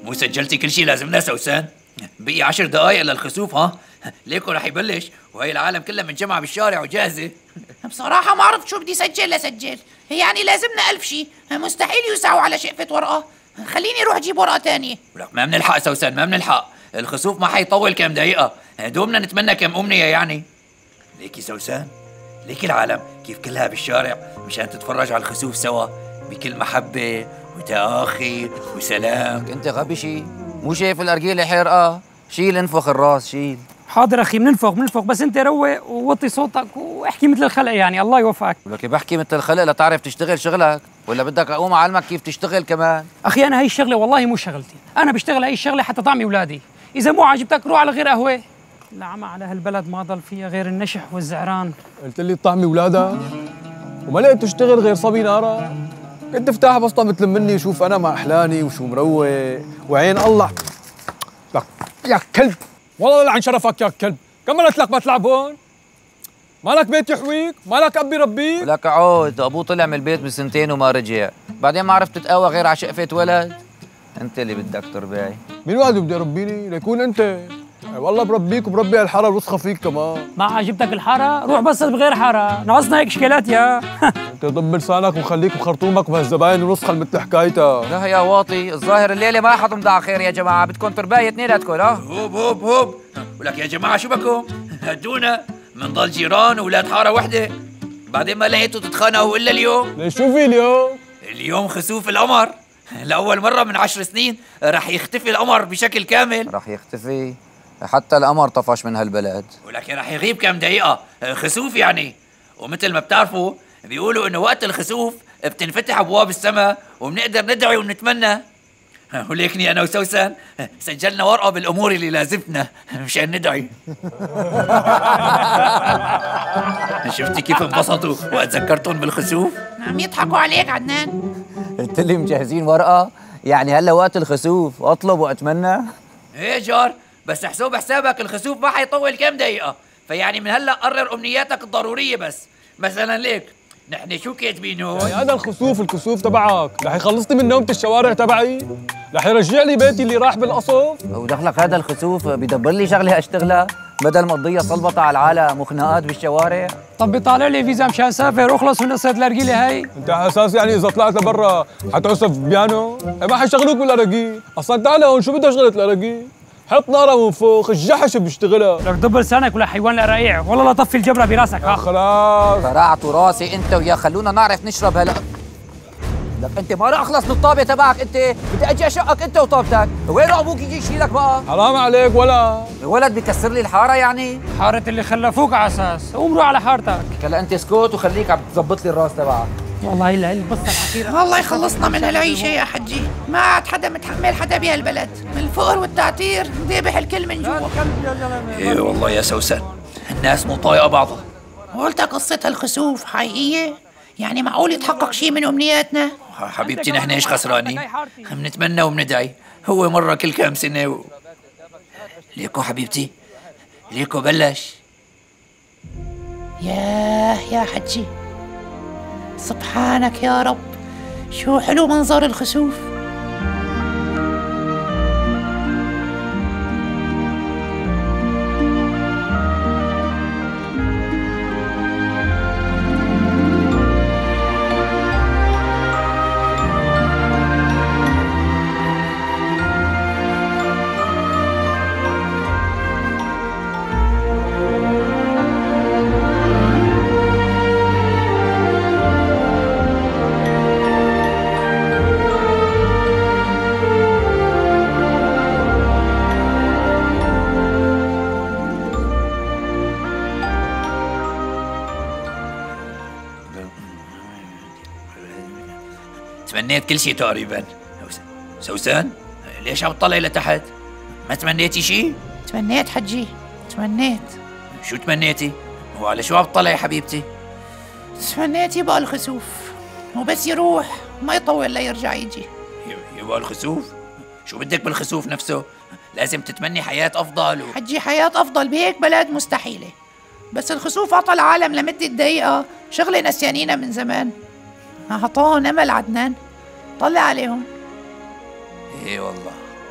مو سجلتي كل شيء لازمنا سوسن؟ بقي 10 دقايق للخسوف ها؟ ليكو رح يبلش وهي العالم كلها منجمعة بالشارع وجاهزة. بصراحة ما عرفت شو بدي سجل لسجل، يعني لازمنا 1000 شيء، مستحيل يوسعوا على شقفة ورقة. خليني اروح اجيب ورقة تانية. ولك ما بنلحق سوسن، ما بنلحق، الخسوف ما حيطول كم دقيقة، دوبنا نتمنى كم أمنية يعني. ليكي سوسن، ليكي العالم كيف كلها بالشارع مشان تتفرج على الخسوف سوا بكل محبة وتآخي وسلام. انت غبي شي؟ مو شايف الأرجيلة حرقة؟ شيل انفخ الراس شيل. حاضر اخي، بننفخ بس انت روق ووطي صوتك واحكي مثل الخلق، يعني الله يوفقك. ولك بحكي مثل الخلق لتعرف تشتغل شغلك، ولا بدك اقوم اعلمك كيف تشتغل كمان؟ اخي انا هي الشغله والله مو شغلتي، انا بشتغل هي الشغله حتى طعمي اولادي، اذا مو عاجبتك روح على غير قهوه. العمى على هالبلد ما ضل فيها غير النشح والزعران. قلت لي طعمي ولادها وما لقيت تشتغل غير صبي نارا. كنت افتح بسطة مثل مني وشوف انا مع احلاني وشو مروق وعين الله. لك يا كلب، والله لعن شرفك يا كلب، كم مرة لك ما تلعب هون؟ مالك بيت يحويك؟ مالك اب يربيك؟ ولك عود، ابوه طلع من البيت بسنتين وما رجع، بعدين ما عرفت تتقوى غير على شقفة ولد. انت اللي بدك تربعي. مين واحد بده يربيني؟ ليكون انت. والله بربيك وبربي الحاره الوسخه فيك كمان. ما عجبتك الحاره؟ روح بس بغير حاره، ناقصنا هيك اشكالات يا انت ضب لسانك وخليك بخرطومك وبهالزباين الوسخه اللي مثل حكايتها. لا يا واطي، الظاهر الليله ما حتمضى على خير يا جماعه، بدكم تربايه اثنيناتكم. ها هوب ولك يا جماعه شو بكم؟ هدونا منضل جيران واولاد حاره وحده، بعدين ما لقيتوا تتخانقوا الا اليوم. ليش شو في اليوم؟ اليوم خسوف القمر، لاول مره من 10 سنين رح يختفي القمر بشكل كامل. رح يختفي؟ حتى القمر طفش من هالبلد. ولك رح يغيب كم دقيقة، خسوف يعني. ومثل ما بتعرفوا بيقولوا انه وقت الخسوف بتنفتح ابواب السماء وبنقدر ندعي ونتمنى. وليكني انا وسوسن سجلنا ورقة بالامور اللي لازمتنا مشان ندعي. شفتي كيف انبسطوا وقت ذكرتهم بالخسوف؟ عم يضحكوا عليك عدنان. قلت لي مجهزين ورقه، يعني هلا وقت الخسوف اطلب واتمنى. ايه جار، بس حساب حسابك الخسوف ما حيطول كم دقيقة، فيعني من هلا قرر امنياتك الضرورية. بس مثلا ليك نحن شو كاتبين هون؟ هذا الكسوف تبعك رح يخلصني من نومة الشوارع تبعي، رح يرجع لي بيتي اللي راح بالقصف. ودخلك هذا الخسوف بيدبر لي شغله اشتغلها بدل ما تضيع صلبطه على العالم وخناقات بالشوارع. طب بيطالع لي فيزا مشان اسافر واخلص من قصه الارجيله هي. انت على اساس يعني اذا طلعت لبرا حتعزف بيانو؟ ما حيشغلوك بالاراجيل، اصلا تعال هون شو بدها شغله الاراجيل؟ حط نارة وانفخ، الجحش بيشتغلها. لك دبر لسانك ولا حيوان الرقيع، والله لا طفي الجبرة براسك. خلاص فرعتوا راسي انت ويا، خلونا نعرف نشرب هلا. لك انت ما رح اخلص من الطابه تبعك، انت بدي اجي اشقك انت وطابتك، وين ابوك يجي يشيلك بقى؟ حرام عليك ولا الولد بيكسر لي الحاره يعني؟ حارة اللي خلفوك على اساس، قوم روح على حارتك. هلا انت اسكت وخليك عم تظبط لي الراس تبعك. والله هي القصه الاخيره. الله يخلصنا من هالعيشه يا حجي، ما عاد حدا متحمل حدا بهالبلد، من الفقر والتعتير ذابح الكل من جوا. ايه والله يا سوسن، الناس مو طايقه بعضها. قلتك قصة هالخسوف حقيقية؟ يعني معقول يتحقق شيء من أمنياتنا؟ حبيبتي نحن ايش خسرانين؟ بنتمنى وبندعي، هو مرة كل كم سنة ليكو حبيبتي، ليكو بلش. يا حجي، سبحانك يا رب، شو حلو منظر الخسوف. تمنيت كل شيء تقريبا. سوسن ليش عم تطلعي لتحت؟ ما تمنيتي شيء؟ تمنيت حجي، تمنيت. شو تمنيتي؟ وعلى شو عم تطلعي حبيبتي؟ تمنيت يبقى الخسوف وبس يروح ما يطول ليرجع يجي. يبقى الخسوف؟ شو بدك بالخسوف نفسه؟ لازم تتمني حياة أفضل حجي حياة أفضل بهيك بلد مستحيلة، بس الخسوف عطى العالم لمدة دقيقة شغلة نسيانينا من زمان، أعطاهم أمل عدنان، طلع عليهم. ايه والله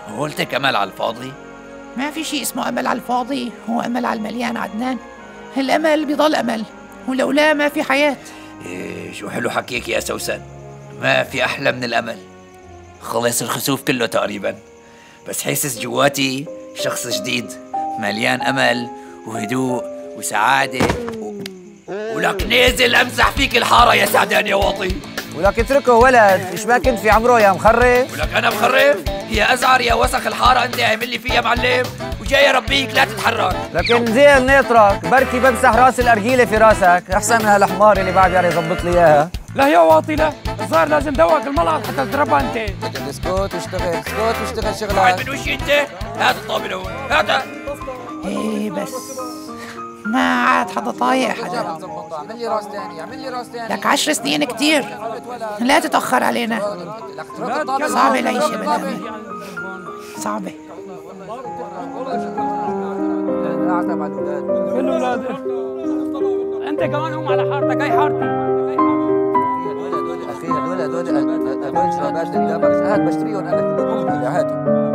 قلتك أمل على الفاضي. ما في شيء اسمه أمل على الفاضي، هو أمل على المليان عدنان. الأمل بيضل أمل، ولولا ما في حياة. إيه شو حلو حكيك يا سوسن، ما في أحلى من الأمل. خلص الخسوف كله تقريبا، بس حاسس جواتي شخص جديد مليان أمل وهدوء وسعادة ولك نازل أمسح فيك الحارة يا سعدان يا واطي. ولك اتركه ولد، ايش ما كنت في عمره يا مخرف؟ ولك أنا مخرف؟ يا أزعر يا وسخ الحارة أنت عامل لي فيها معلم، وجاي ربيك لا تتحرك. لكن زين ناطرك، بركي بمسح راس الأرجيلة في راسك، أحسن من هالحمار اللي بعد يعني يظبط لي إياها. لا يا واطي لا، الظاهر لازم دوق الملعب حتى تتربى انت. لكن اسكت واشتغل، اسكت واشتغل بعد شغلك. من وشي أنت؟ هات الطابة هون، هاتها. إيه بس ما عاد حدا طايق حدا. اعمل لي راس ثاني، اعمل لي راس ثاني. لك 10 سنين كتير، لا تتأخر علينا. صعبة العيشة بالأمل، صعبة. اعتب على الاولاد. فين الاولاد؟ انت كمان قوم على حارتك، هي حارتي. اخي هدول شباب قدامك، هات بشتريهم انا كلهم هاتهم.